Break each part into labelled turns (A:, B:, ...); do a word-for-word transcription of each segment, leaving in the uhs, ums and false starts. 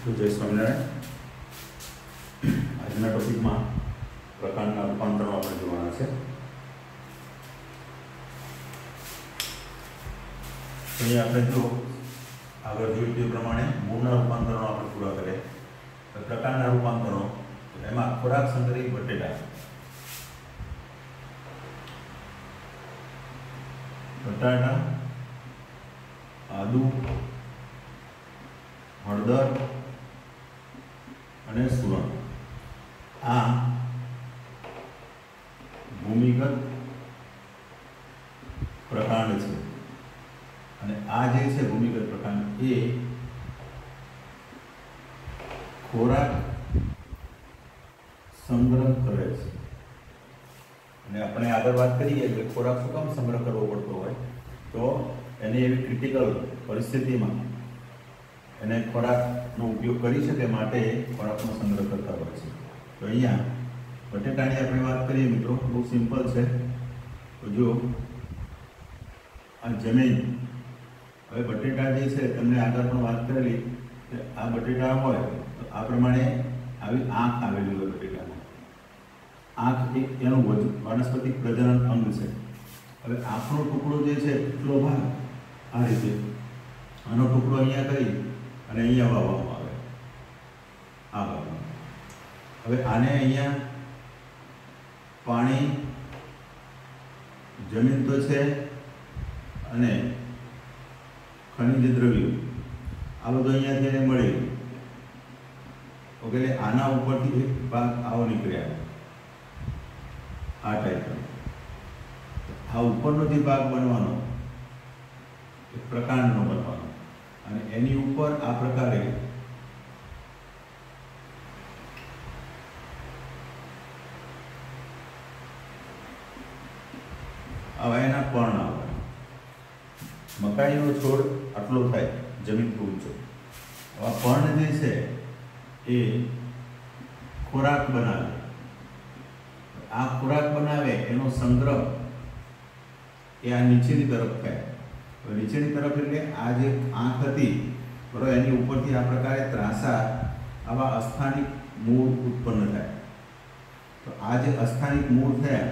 A: तो जय स्वामिनारायण। આજના ટોપિકમાં પ્રકારના રૂપાંતરો આપણે જોવાના છે। તો અહીં આપણે જો આગળ જોયું તે પ્રમાણે મૂળના રૂપાંતરો આપણે પૂરા કરીએ તો પ્રકારના રૂપાંતરો એમાં ખોરાક સંગ્રહી બટેટા, બટાટા, આદુ, હળદર અને સુરણ આ ભૂમિગત પ્રકાંડ છે અને આ જે છે ભૂમિગત પ્રકાંડ એ ખોરાક સંગ્રહ કરે છે। અને આપણે આગળ વાત કરીએ કે ખોરાક શું કામ સંગ્રહ કરવો પડતો હોય તો એની એવી ક્રિટિકલ પરિસ્થિતિમાં એને ખોરાકનો ઉપયોગ કરી શકે માટે ખોરાકનો સંગ્રહ કરતા હોય છે। તો અહીંયા બટેટાની આપણે વાત કરીએ મિત્રો, બહુ સિમ્પલ છે। તો જો આ જમીન, હવે બટેટા જે છે તમને આગળ પણ વાત કરેલી કે આ બટેટા હોય તો આ પ્રમાણે આવી આંખ આવેલી હોય બટેટામાં। આંખ એક એનું વનસ્પતિક પ્રજનન અંગ છે। હવે આંખનો ટુકડો જે છે એટલો ભાગ આ રીતે આનો ટુકડો અહીંયા કરી અને અહીંયા વાવવામાં આવે આ ભાગમાં। હવે આને અહીંયા પાણી, જમીન તો છે અને ખનિજ દ્રવ્યો આ બધું અહીંયાથી એને મળે। ઓકે, આના ઉપરથી એક ભાગ આવો નીકળ્યા આ ટાઈપનો। આ ઉપરનો જે ભાગ બનવાનો એ પ્રકાંડનો બનવાનો અને એની ઉપર આ પ્રકારે આવા એના પર્ણ આવે। મકાઈનો છોડ આટલો થાય જમીનથી ઊંચો, આ પર્ણ જે છે એ ખોરાક બનાવે। આ ખોરાક બનાવે એનો સંગ્રહ એ આ નીચેની તરફ થાય। નીચેની તરફ એટલે આ જે આંખ હતી બરાબર, એની ઉપરથી આ પ્રકારે ત્રાંસા આવા અસ્થાનિક મૂળ ઉત્પન્ન થાય। તો આ જે અસ્થાનિક મૂળ થયા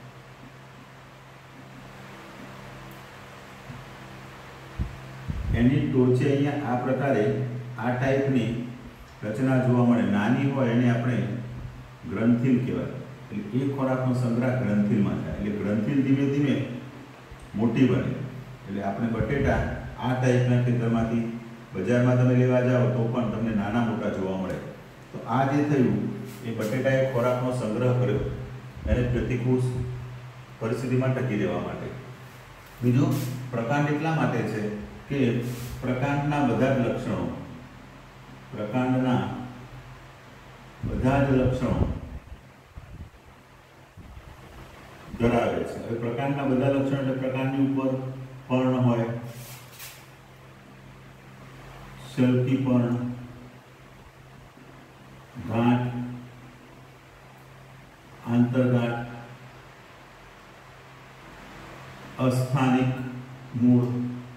A: એની ટોચે અહીંયા આ પ્રકારે આ ટાઈપની રચના જોવા મળે। નાની હોય એને આપણે ગ્રંથિલ કહેવાય। એટલે એ ખોરાકનો સંગ્રહ ગ્રંથિલમાં થાય, એટલે ગ્રંથિલ ધીમે ધીમે મોટી બને। એટલે આપણે બટેટા આ ટાઈપના ખેતરમાંથી બજારમાં તમે લેવા જાઓ તો પણ તમને નાના મોટા જોવા મળે। તો આ જે થયું એ બટેટાએ ખોરાકનો સંગ્રહ કર્યો એને પ્રતિકૂળ પરિસ્થિતિમાં ટકી રહેવા માટે। બીજું, પ્રકાંડ એટલા માટે છે કે પ્રકાંડના બધા જ લક્ષણો પ્રકાંડના બધા જ લક્ષણો ધરાવે છે। હવે પ્રકાંડના બધા લક્ષણો એટલે પ્રકાંડની ઉપર પર્ણ હોય, શલ્કી પર્ણ, ગાંઠ, આંતરગાંઠ, અસ્થાનિક મૂળ,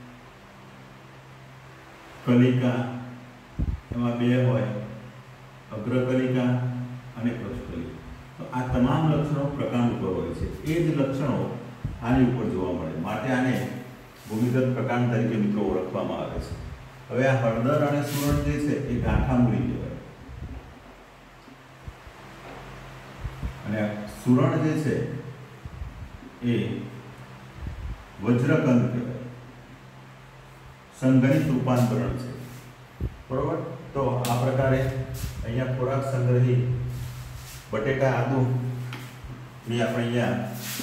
A: કલિકા, એમાં બે હોય, અગ્રકલિકા અને પૃષ્ઠકલિકા। તો આ તમામ લક્ષણો પ્રકાંડ ઉપર હોય છે। એ જ લક્ષણો આની ઉપર જોવા મળે, માટે આને ભૂમિગત પ્રકાંડ તરીકે મિત્રો ઓળખવામાં આવે છે। હવે આ હળદર અને સુરણ જે છે એ ગાંઠામૂળી કહેવાય અને સુરણ જે છે એ વજ્રકંદ કહેવાય, સંઘનિત રૂપાંતરણ છે બરોબર। તો આ પ્રકારે અહીંયા ખોરાક સંગ્રહી બટેટા, આદુ ની આપણે અહીંયા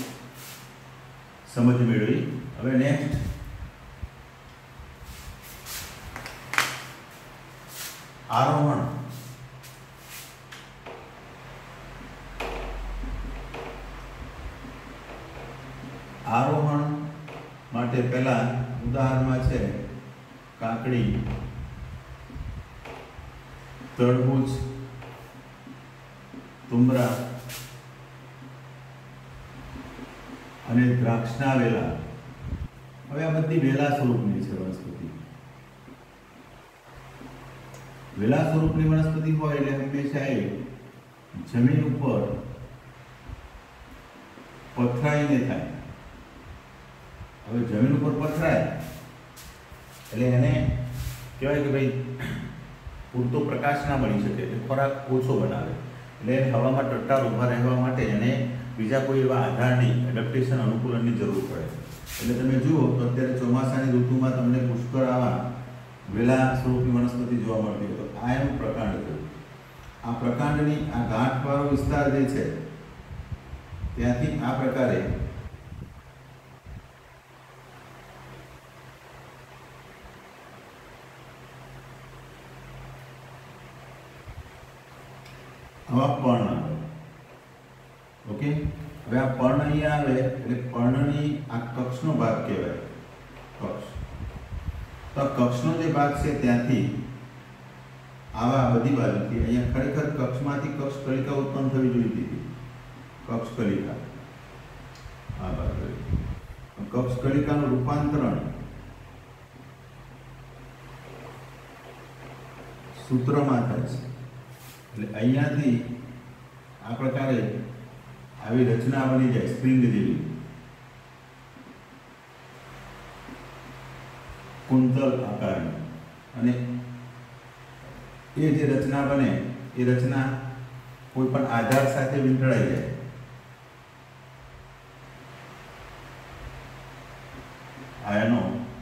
A: સમજ મેળવી। હવે નેક્સ્ટ આરોહણ। આરોહણ માટે પહેલા ઉદાહરણમાં છે કાકડી, તરબૂચ, તુમરા અને દ્રાક્ષના વેલા। હવે આ બધી વેલા સ્વરૂપની છે વનસ્પતિ। વેલા સ્વરૂપની વનસ્પતિ હોય એટલે હંમેશા એ જમીન ઉપર પથરાઈને થાય. હવે જમીન ઉપર પથરાય એટલે એને કહેવાય કે ભાઈ પૂરતો પ્રકાશ ના મળી શકે એટલે ખોરાક ઓછો બનાવે. એટલે હવામાં ટટ્ટાર ઊભા રહેવા માટે એને બીજા કોઈ એવા આધારની એડપ્ટેશન અનુકૂલનની જરૂર પડે. એટલે તમે જુઓ તો અત્યારે ચોમાસાની ઋતુમાં તમને પુષ્કળ આવા વેલા સ્વરૂપની વનસ્પતિ જોવા મળતી હોય. તો આ એનું પ્રકાંડ થયું. આ પ્રકાંડની આ ગાંઠવાળો વિસ્તાર જે છે ત્યાંથી આ પ્રકારે આવા પર્ણ આવે. ઓકે, હવે આ પર્ણ અહીંયા આવે એટલે પર્ણની આ કક્ષનો ભાગ કહેવાય. કક્ષ તો કક્ષનો જે ભાગ છે ત્યાંથી આવા બધી બાજુથી અહીંયા ખરેખર કક્ષમાંથી કક્ષ કલિકા ઉત્પન્ન થવી જોઈતી હતી. કક્ષ કલિકા આ બાજુ કક્ષ કલિકાનું રૂપાંતરણ સૂત્રમાં થાય છે. એટલે અહીંયાથી આ પ્રકારે આવી રચના બની જાય સ્પ્રિંગ જેવી, કુંતલ આકારની. અને એ જે રચના બને એ રચના કોઈ પણ આધાર સાથે વીંટળાઈ જાય. આયનો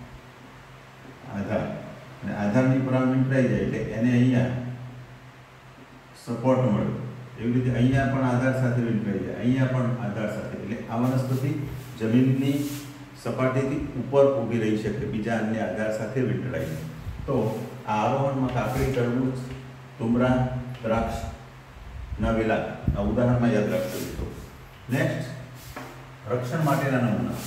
A: આધાર અને આધારની પર વીંટળાઈ જાય એટલે એને અહીંયા સપોર્ટ મળે. એવી રીતે અહીંયા પણ આધાર સાથે વીંટળાઈ જાય, અહીંયા પણ આધાર સાથે. એટલે આ વનસ્પતિ જમીનની સપાટીથી ઉપર ઊભી રહી શકે બીજા અન્ય આધાર સાથે વીંટળાઈ જાય. તો આ આરોહણમાં કાકડી, તરબૂચ, તુમરા, દ્રાક્ષ ના વેલા આ ઉદાહરણમાં યાદ રાખજો. તો નેક્સ્ટ રક્ષણ માટેના નમૂના.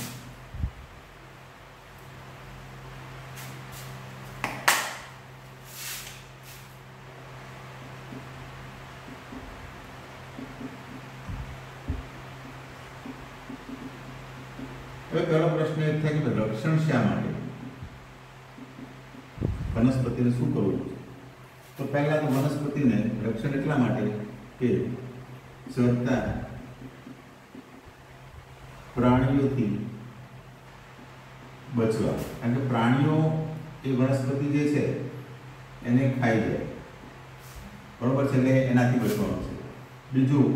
A: હવે પહેલો પ્રશ્ન એ થાય કે રક્ષણ શા માટે, વનસ્પતિને શું કરવું છે? તો પહેલા તો વનસ્પતિને રક્ષણ એટલા માટે કે સહજતા પ્રાણીઓથી બચવા. કારણ કે પ્રાણીઓ એ વનસ્પતિ જે છે એને ખાઈ જાય, બરોબર છે, એટલે એનાથી બચવાનું છે. બીજું,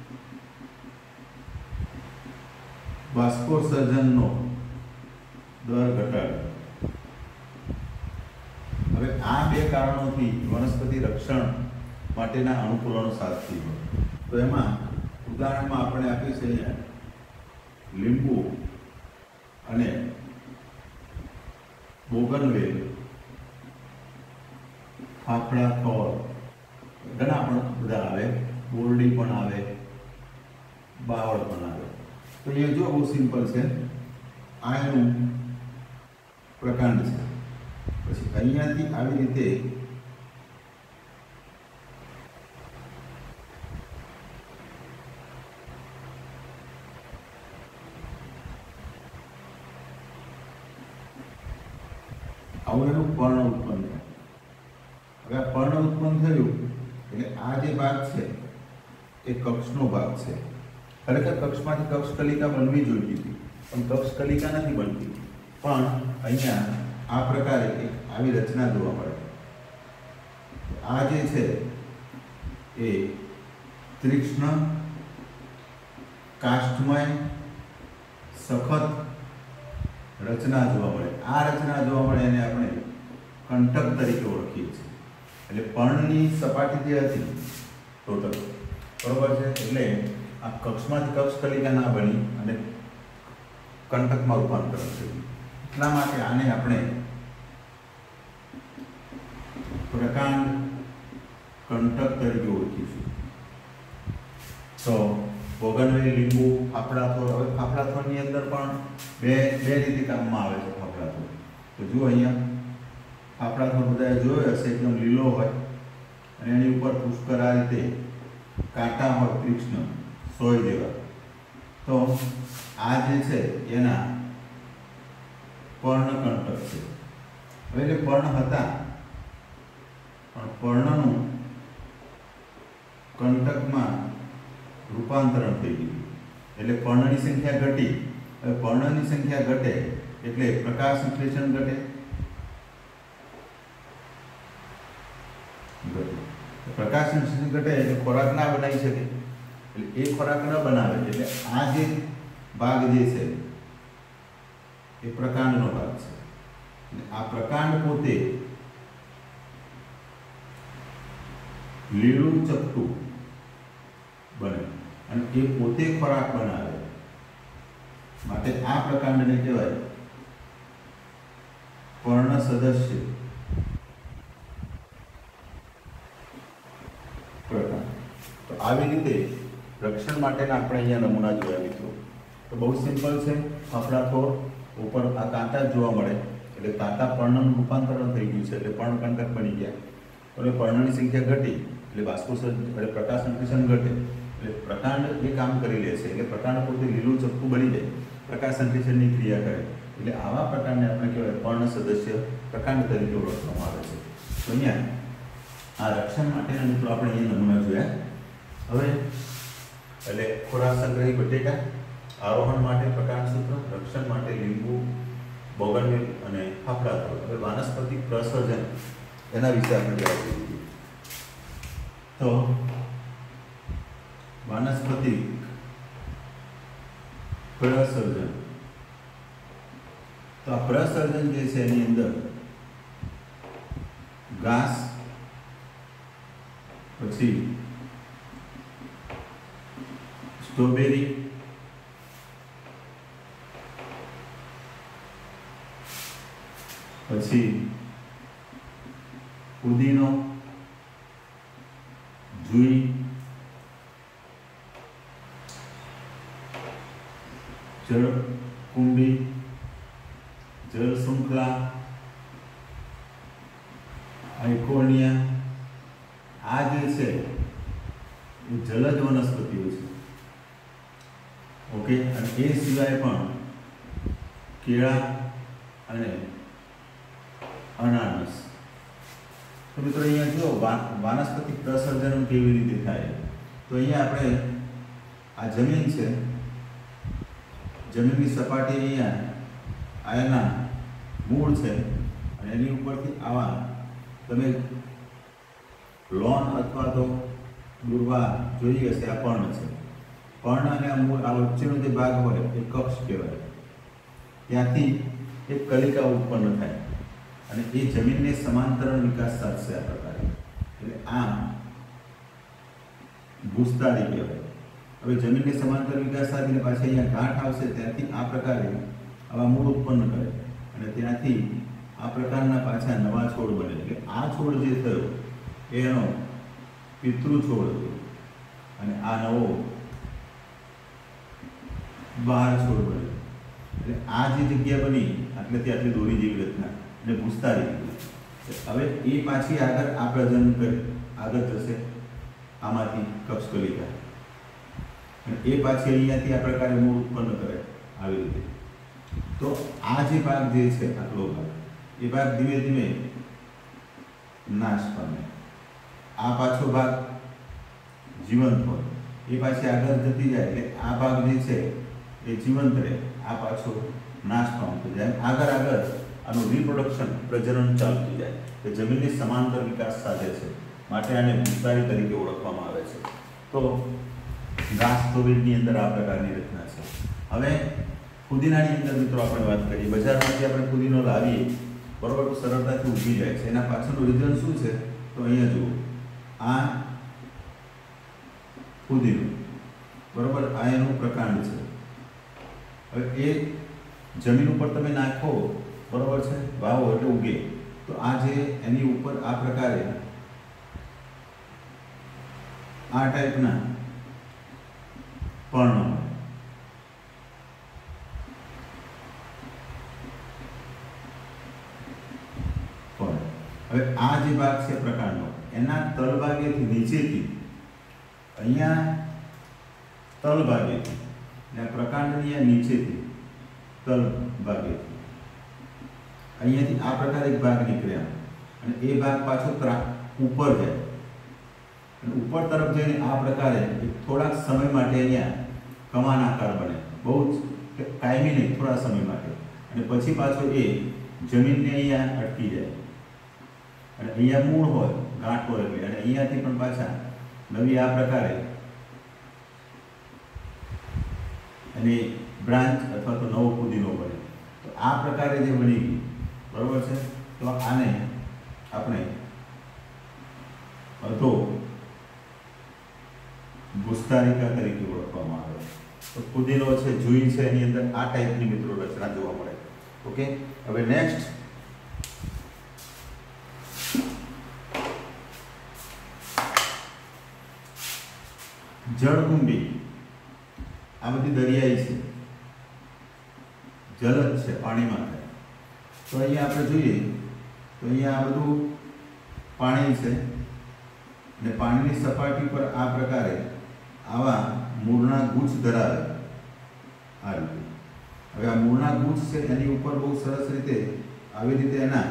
A: બાષ્પોત્સર્જનનો દર ઘટાડે. હવે આ બે કારણોથી વનસ્પતિ રક્ષણ માટેના અનુકૂલનો સાધતી હોય. તો એમાં ઉદાહરણમાં આપણે આપી છે અહીંયા લીંબુ અને બોગનવેલ, ફાફડા થોર, ઘણા પણ બધા આવે, બોરડી પણ આવે, બાવળ પણ આવે. તો અહીંયા જો બહુ સિમ્પલ છે, આ એનું પ્રકાંડ છે. પછી અહીંયાથી આવી રીતે આવું એનું પર્ણ ઉત્પન્ન થાય. હવે આ પર્ણ ઉત્પન્ન થયું એટલે આ જે ભાગ છે એ કક્ષનો ભાગ છે. ખરેખર કક્ષમાંથી કક્ષ કલિકા બનવી જોઈતી હતી, પણ કક્ષ કલિકા નથી બનતી. પણ અહીંયા આ પ્રકારે એક આવી રચના જોવા મળે. આ જે છે એ તીક્ષ્ણ, કાષ્ઠમય, સખત રચના જોવા મળે. આ રચના જોવા મળે એને આપણે કંટક તરીકે ઓળખીએ છીએ. એટલે પર્ણની સપાટી જે હતી ટોટલ, બરોબર છે, એટલે આ કક્ષમાંથી કક્ષ કલિકા ના બની અને કંટકમાં રૂપાંતર થયું. એટલા માટે આને આપણે પ્રકાંડ કંટક તરીકે ઓળખીશું. તો બોગનવેલ, લીંબુ, ફાફડા થોર. હવે ફાફડા થોરની અંદર પણ બે બે રીતે કામમાં આવે છે ફાફડા થોર. તો જુઓ અહીંયા ફાફડા થોર બધાએ જોયો હશે, એકદમ લીલો હોય અને એની ઉપર પુષ્કળ આ રીતે કાંટા હોય, તીક્ષ્ણ સોય જેવા. તો આ જે છે એના પર્ણકંટક છે. હવે એટલે પર્ણ હતા પણ पर्णनु कंटकमां रूपांतरण थई गयुं एटले पर्णनी संख्या घटी। हवे पर्णनी संख्या घटे एटले प्रकाश संश्लेषण घटे प्रकाश संश्लेषण घटे एटले खोराक ना बनावी शके एटले ए खोराक न बनावे एटले आ जे भाग जे छे ए प्रकांडनो भाग छे। आ प्रकांड पोते લીલું ચપટું બને અને એ પોતે ખોરાક બનાવે માટે આ પ્રકાંડને કહેવાય પર્ણ સદસ્ય પ્રકાંડ। તો આવી રીતે રક્ષણ માટેના આપણે અહીંયા નમૂના જોયા મિત્રો। તો બહુ સિમ્પલ છે। આપણા થોર ઉપર આ કાંટા જોવા મળે એટલે કાંટા પર્ણનું રૂપાંતરણ થઈ ગયું છે એટલે પર્ણકંટક બની ગયા। तो पर्णनी संख्या घटी એટલે બાષ્પોત્સર્જન એટલે પ્રકાશ સંશ્લેષણ ઘટે એટલે પ્રકાંડ એ કામ કરી લે છે એટલે પ્રકાંડ પોતે લીલું ચપટું બની જાય પ્રકાશ સંશ્લેષણની ક્રિયા કરે એટલે આવા પ્રકારને આપણે કહેવાય પર્ણ સદસ્ય પ્રકાંડ તરીકે ઓળખવામાં આવે છે। તો અહીંયા આ રક્ષણ માટેના મિત્રો આપણે અહીંયા નમૂના જોયા। હવે એટલે ખોરાક સંગ્રહી બટેટા, આરોહણ માટે પ્રકાંડ સૂત્ર, રક્ષણ માટે લીંબુ, બોગનવેલ અને ફાફડા થોર। હવે વાનસ્પતિક પ્રસર્જન एना विषय आपणे जाणवा जोईए। तो वानस्पतिक प्रसर्जन तो आ प्रसर्जन जे छे एनी अंदर घास पछी स्ट्रॉबेरी पछी पुदीनो, जुई, जलकुंभी, जल श्रृंखला, आइकोनिया आ जे छे ए जलज वनस्पतिओ छे। ओके अने ए सिवाय पण केळा अने अनानस। तो मित्रों अहींया जो वानस्पतिक प्रसर्जन केवी रीते थाय तो अहींया आपणे आ जमीन छे जमीननी सपाटी अहींया आना मूळ छे अने एनी उपरथी आवा तमे लॉन अथवा तो दुर्वा जोई हशे आ पर्ण छे। पर्ण अने आ मूळ आ वच्चेनो जे भाग होय ए कक्ष कहेवाय। त्यांथी एक कलिका उत्पन्न थाय અને એ જમીનને સમાંતર વિકાસ સાધશે આ પ્રકારે એટલે આ ભૂસ્તાળી કહેવાય। હવે જમીનને સમાંતર વિકાસ સાધીને પાછી અહીંયા ગાંઠ આવશે ત્યાંથી આ પ્રકારે આવા મૂળ ઉત્પન્ન કરે અને ત્યાંથી આ પ્રકારના પાછા નવા છોડ બને એટલે આ છોડ જે થયો એ એનો પિતૃ છોડ હતો અને આ નવો બહાર છોડ બન્યો એટલે આ જે જગ્યા બની આટલેથી આટલી દોરી જેવી રચના ने भूस्तारी हवे ए पाछी आगर आ प्रजनन करे आगर जशे आमांथी कक्षकलिका अने ए पाछी अहींयाथी आ प्रकारे मूळ उत्पन्न करे आवी रीते। तो आ जे भाग जे छे आटलो भाग ए भाग धीमे धीमे नाश पामे। आ पाछो भाग जीवंत होय ए पाछी आगर जती जाय એટલે आ भाग जे छे ए जीवंत रहे आ पाछो नाश पामतो जाय आगर आगर आनु रिप्रोडक्शन प्रजनन चालતું જાય કે જમીનની સમાંતર વિકાસ સાધે છે માટે આને ભૂસ્તાળી તરીકે ઓળખવામાં આવે છે। તો ઘાસ તોવેરની અંદર આ પ્રકારની રચના છે। હવે ફુદીનાની અંદર મિત્રો આપણે વાત કરીએ બજારમાંથી આપણે ફુદીનો લાવીએ બરોબર તો સરળતાથી ઉગી જાય છે એના પાછળનું રીઝન શું છે તો અહીંયા જુઓ આ ફુદીનો બરોબર આ એનું પ્રકાંડ છે। હવે એ જમીન ઉપર તમે નાખો बराबर है वावो एटले उगे तो आ जे एनी ऊपर आ प्रकारे आ टाइपना पर्ण हवे आ जे भाग छे प्रकांडनो एना तळभागेथी नीचेथी अहींया तळभागेथी ने प्रकांडनी नीचेथी तळभागेथी अहींयाथी आ प्रकार एक भाग निकळ्या અને એ ભાગ પાછો ઉપર જાય અને ઉપર તરફ જઈને આ પ્રકારે થોડાક સમય માટે અહીંયા કમાન આકાર બને, બહુ જ કાયમી નહીં, થોડા સમય માટે, અને પછી પાછો એ જમીનને અહીંયા અટકી જાય અને અહીંયા મૂળ હોય, ગાંઠ હોય એટલે, અને અહીંયાથી પણ પાછા નવી આ પ્રકારે એની બ્રાન્ચ અથવા તો નવો ફુદીનો બને. તો આ પ્રકારે જે બની ગઈ, બરોબર છે, તો આને આપણે અધો ગુસ્તારિકા તરીકે ઓળખવામાં આવે. તો ફુદીનો છે, જુઈ છે, એની અંદર આ ટાઈપની મિત્રો રચના જોવા મળે. ઓકે, હવે નેક્સ્ટ જળકુંભી. આ બધી દરિયાઈ છે, જલજ છે, પાણીમાં થાય. તો અહીંયા આપણે જોઈએ તો અહીંયા આ બધું પાણી છે અને પાણીની સપાટી પર આ પ્રકારે આવા મૂળના ગુચ્છ ધરાવે. આ રીતે હવે આ મૂળના ગુચ્છ છે એની ઉપર બહુ સરસ રીતે આવી રીતે એના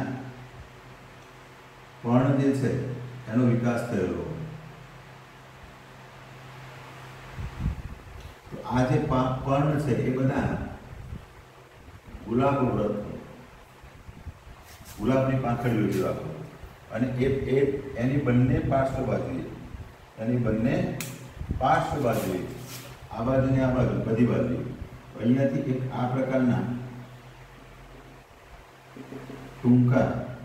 A: પર્ણ જે છે એનો વિકાસ થયેલો. તો આ જે પર્ણ છે એ બધા ગુલાબ વ્રત, ગુલાબની પાંખડીઓ જેવા, અને એ એ એની બંને પાર્શ્વ બાજુએ એની બંને પાર્શ્વ બાજુએ આ બાજુ ને આ બાજુ બધી બાજુએ અહીંયાથી એક આ પ્રકારના ટૂંકા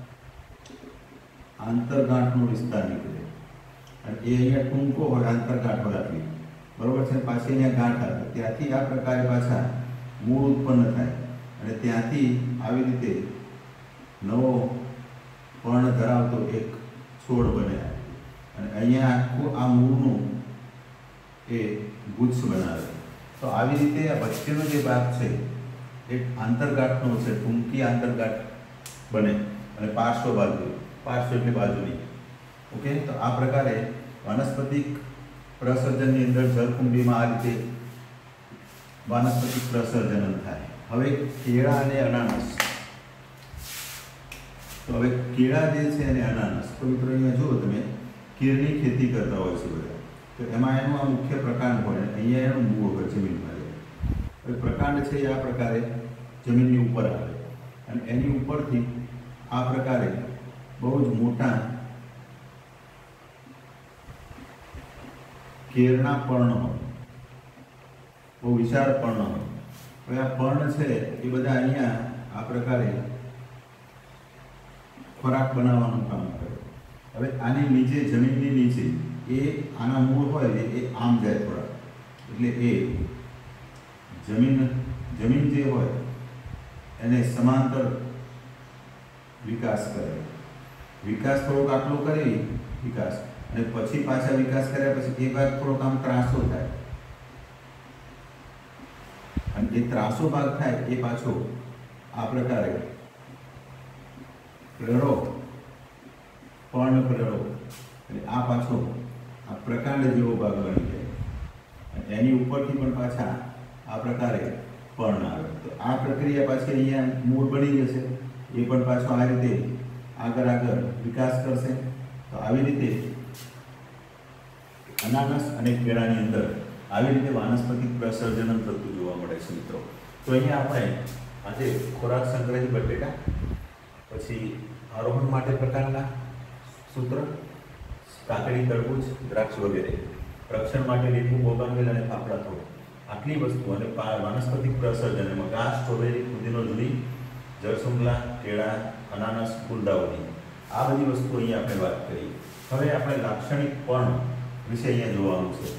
A: આંતરગાંઠનો વિસ્તાર નીકળે, અને એ અહીંયા ટૂંકો હોય, આંતરગાંઠ હોય આટલી, બરોબર છે. પાછી અહીંયા ગાંઠ આવે, ત્યાંથી આ પ્રકારે પાછા મૂળ ઉત્પન્ન થાય અને ત્યાંથી આવી રીતે નવો પર્ણ ધરાવતો એક છોડ બને, અને અહીંયા આખું આ મૂળનું એ ગુચ્છ બનાવે. તો આવી રીતે આ વચ્ચેનો જે ભાગ છે એ આંતરગાંઠનો છે, ટૂંકી આંતરગાંઠ બને, અને પાર્શ્વ બાજુ, પાર્શ્વ એટલે બાજુની. ઓકે, તો આ પ્રકારે વાનસ્પતિક પ્રસર્જનની અંદર જળકુંભીમાં આ રીતે વાનસ્પતિક પ્રસર્જન થાય. હવે કેળા અને અનાનસ. તો હવે કેળા જે છે અને અનાનસ, તો મિત્રો અહીંયા જુઓ તમે, કેળની ખેતી કરતા હોય છે બધા, તો એમાં એનું આ મુખ્ય પ્રકાંડ હોય, અહીંયા એનું મૂળ હોય જમીનમાં. હવે પ્રકાંડ છે એ આ પ્રકારે જમીનની ઉપર આવે, અને એની ઉપરથી આ પ્રકારે બહુ જ મોટા કેળના પર્ણ હોય, બહુ વિશાળ પર્ણ હોય. હવે આ પર્ણ છે એ બધા અહીંયા આ પ્રકારે ખોરાક બનાવવાનું કામ કરે. હવે આની નીચે, જમીનની નીચે એ આના મૂળ હોય એ આમ જાય થોડા, એટલે એ જમીન જમીન જે હોય એને સમાંતર વિકાસ કરે. વિકાસ થોડોક આટલો કરે વિકાસ, અને પછી પાછા વિકાસ કર્યા પછી એ ભાગ થોડોક આમ ત્રાસો થાય, અને એ ત્રાસો ભાગ થાય એ પાછો આ પ્રકારે પ્રેરો, પર્ણ પ્રેરો, એટલે આ પાછો આ પ્રકાંડ જેવો ભાગ બની જાય, એની ઉપરથી પણ પાછા આ પ્રકારે પર્ણ આવે. તો આ પ્રક્રિયા પાછી અહીંયા મૂળ બની જશે, એ પણ પાછો આ રીતે આગળ આગળ વિકાસ કરશે. તો આવી રીતે અનાનસ અને કેળાની અંદર આવી રીતે વાનસ્પતિક પ્રસર્જન થતું જોવા મળે છે મિત્રો. તો અહીંયા આપણે આજે ખોરાક સંગ્રહી બટેટા, પછી આરોહણ માટે પ્રકારના સૂત્ર, કાકડી, તરબૂચ, દ્રાક્ષ વગેરે, રક્ષણ માટે લીંબુ, બોગનવેલ અને ફાફડા થોડ, આટલી વસ્તુ, અને વાનસ્પતિક પ્રસર્જન એમાં ઘાસ, સ્ટ્રોબેરી, ફુદીનો, જુલી, જળસુંગલા, કેળા, અનાનસ, ગુલદાવરી, આ બધી વસ્તુ અહીંયા આપણે વાત કરી. હવે આપણે લાક્ષણિક પર્ણ વિશે અહીંયા જોવાનું છે.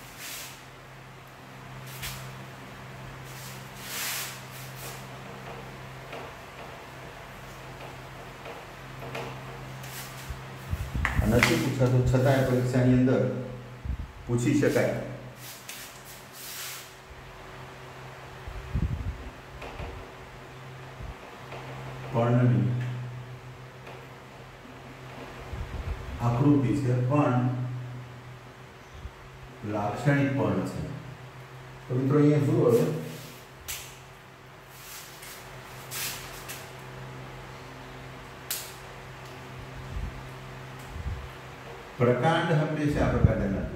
A: નથી પૂછાતું છતાંય પરીક્ષાની અંદર પૂછી શકાય. પર્ણની આકૃતિ છે પણ લાક્ષણિક પર્ણ છે. તો મિત્રો અહીંયા જુઓ, પ્રકાંડ હંમેશા આ પ્રકારે નથી.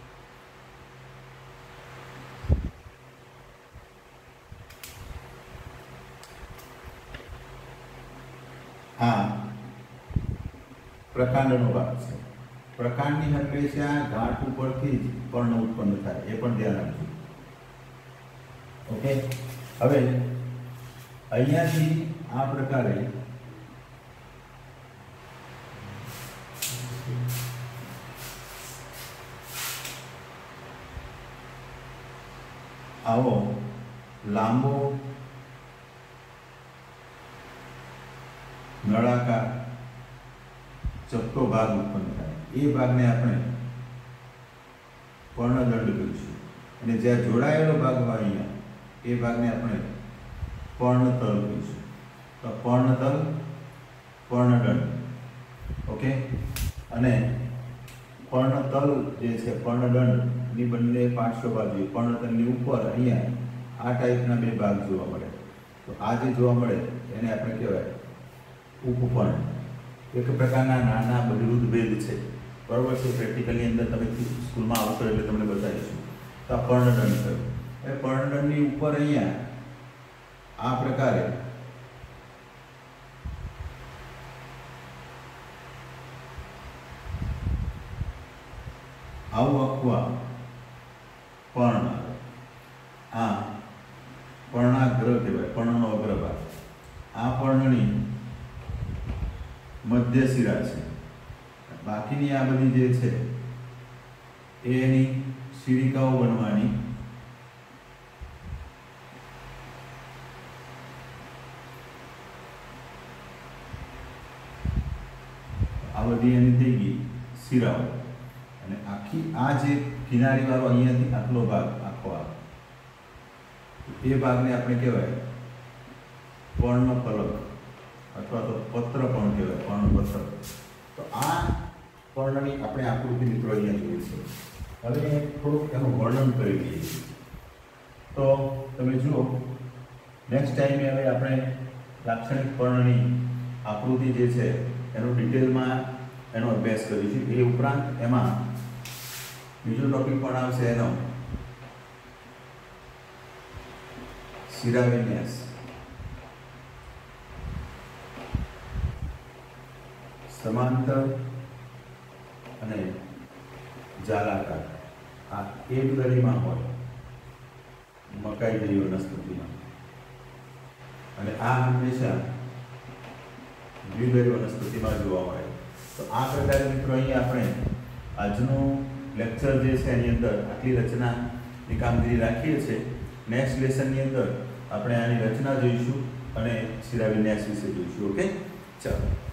A: આ પ્રકાંડનો ભાગ છે. પ્રકાંડની હંમેશા ગાંઠ ઉપરથી જ પર્ણ ઉત્પન્ન થાય, એ પણ ધ્યાન રાખજો. ઓકે, હવે અહીંયાથી આ પ્રકારે આવો લાંબો નળાકાર ચપટો ભાગ ઉત્પન્ન થાય. એ ભાગને આપણે પર્ણદંડ કહીશું, અને જ્યાં જોડાયેલો ભાગ હોય અહીંયા એ ભાગને આપણે પર્ણતલ કહીશું. તો પર્ણતલ, પર્ણદંડ. ઓકે, અને પર્ણતલ જે છે, પર્ણદંડની બંને પાર્શ્વ બાજુ, પર્ણતલની ઉપર અહીંયા આ ટાઈપના બે ભાગ જોવા મળે. તો આ જે જોવા મળે એને આપણે કહેવાય ઉપપર્ણ. એક પ્રકારના નાના બહિરુદ્ધ ભેદ છે, બરોબર છે. પ્રેક્ટિકલની અંદર તમે સ્કૂલમાં આવશો એટલે તમને બતાવીશું. તો આ પર્ણદંડ છે. એ પર્ણદંડની ઉપર અહીંયા આ પ્રકારે આવું અખવા પર્ણ આવે. આ પર્ણાગ્ર કહેવાય, પર્ણનો અગ્રભાગ. આ પર્ણની મધ્ય શિરા છે. બાકીની આ બધી જે છે એની શિરિકાઓ બનવાની આ બધી એની થઈ ગઈ શિરાઓ. અને આખી આ જે કિનારી વાળો અહીંયાથી આટલો ભાગ આખો આવે, એ ભાગને આપણે કહેવાય પર્ણફલક અથવા તો પત્ર પણ કહેવાય, પર્ણપત્ર. તો આ પર્ણની આપણે આકૃતિ મિત્રો અહીંયા જોઈએ છે. હવે થોડુંક એનું વર્ણન કરી લઈએ. તો તમે જુઓ, નેક્સ્ટ ટાઈમે હવે આપણે લાક્ષણિક પર્ણની આકૃતિ જે છે એનું ડિટેલમાં એનો અભ્યાસ કરીશું. એ ઉપરાંત એમાં બીજો ટોપિક પણ આવશે, એનો શિરાવિન્યાસ. સમાંતર અને જાલાકાર આ એક દળીમાં હોય મકાઈ જેવી વનસ્પતિમાં, અને આ હંમેશા દ્વિદળી વનસ્પતિમાં જોવા મળે. તો આ પ્રકારે મિત્રો અહીંયા આપણે આજનું લેક્ચર જે છે એની અંદર આટલી રચનાની કામગીરી રાખીએ છીએ. નેક્સ્ટ લેસનની અંદર આપણે આની રચના જોઈશું અને શિરાવિન્યાસ વિશે જોઈશું. ઓકે, ચાલો.